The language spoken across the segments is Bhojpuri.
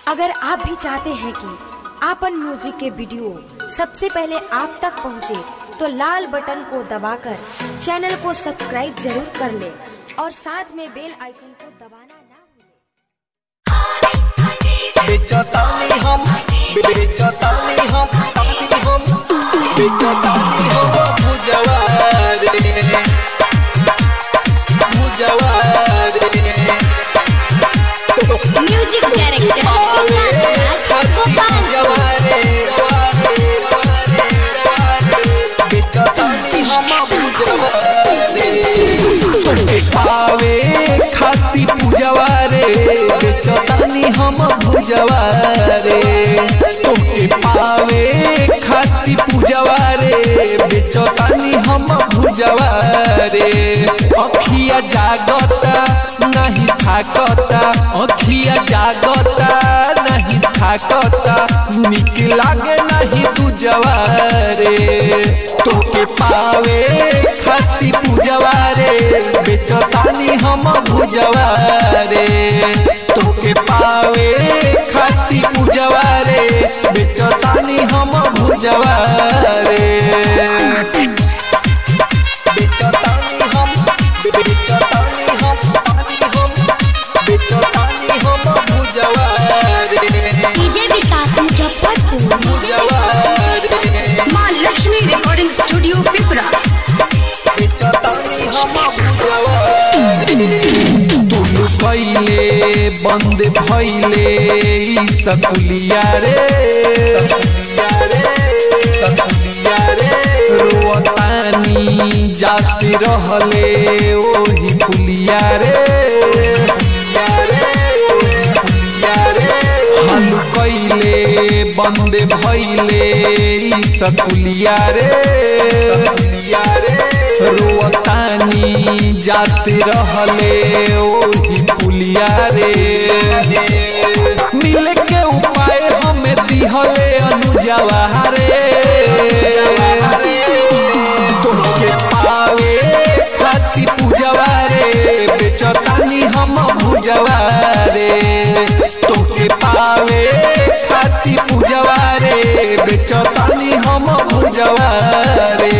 अगर आप भी चाहते हैं कि आपन म्यूजिक के वीडियो सबसे पहले आप तक पहुंचे, तो लाल बटन को दबाकर चैनल को सब्सक्राइब जरूर कर ले और साथ में बेल आइकन को दबाना ना भूलें। बेचतानी हम म्यूजिक डायरेक्टर पावे खाती पूजवा रे, बेचतानी हम भुजवा रे। तोके पावे खाती पूजवा रे, बेचतानी हम भुजवा रे। अखिया जागता नहीं थाकता, अखिया जागता नहीं थाकता, निक लागे नहीं तुझवा रे। तोके पावे खाती पूजवा रे, बेचतानी हम भुजवा रे। तोके पावे खाती पूजवा रे, बेचतानी हम भुजवा रे। बेचतानी हम भुजवा रे। डीजे विकास मुजफ्फरपुर, भुजवा रे। मां लक्ष्मी रिकॉर्डिंग स्टूडियो पिपरा। तुलु भइले बंद भइले सकुलिया रे, रोतानी जाते रहले ओही पुलिया रे। हम कइले बंद भइले सकुलिया रे, रोतानी जाते रहले ओही पुलिया रे। मिले के उपाय हमें दिहले अनुजवा रे। तोके पावे खाती पूजवा रे, बेचतानी हम भुजवा रे। तोके पावे खाती पूजवा रे, बेचतानी हम भुजवा रे।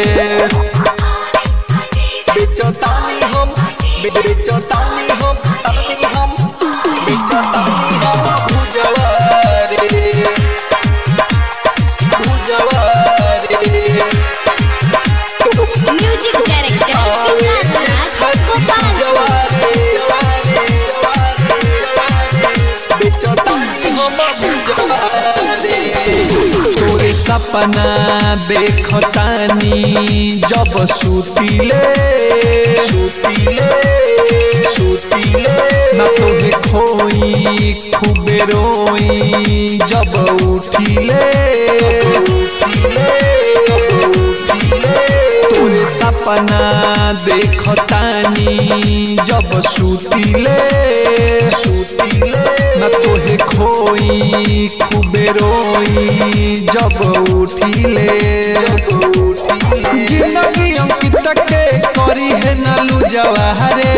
बेचतानी हम भुजवा रे, भुजवा रे। Music director Vikas Raj Gopal. तोरे सपना देखतानी जब सुतीले ना तोहे खोई खूबे रोई जब उठिले। तोरे सपना देखतानी जब सुतीले ना तोहे खोई खूबे रोई जब उठिले। जिंदगी अंकित के करी है नालू जवाहरे।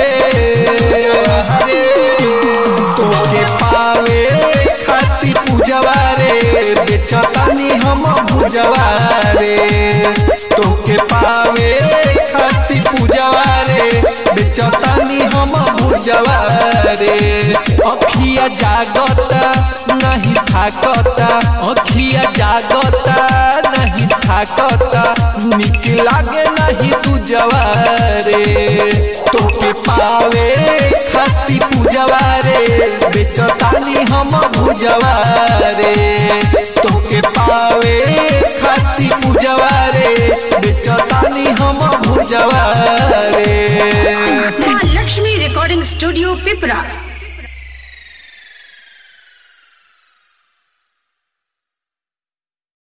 तोके पावे खाती पूजवा रे, बेचतानी हम भुजवा रे। तोके पावे खाती पूजवा रे, बेचतानी हम भुजवा रे। अखिया जागता नहीं थाकता, अखिया जागता नहीं थाकता, निक लागे नहीं तुझवा रे। तोके पावे खाती पूजवा रे, बेचतानी हम भुजवा रे। तोके पावे खाती पूजवा रे, बेचतानी हम भुजवा रे। मां लक्ष्मी रिकॉर्डिंग स्टूडियो पिपरा।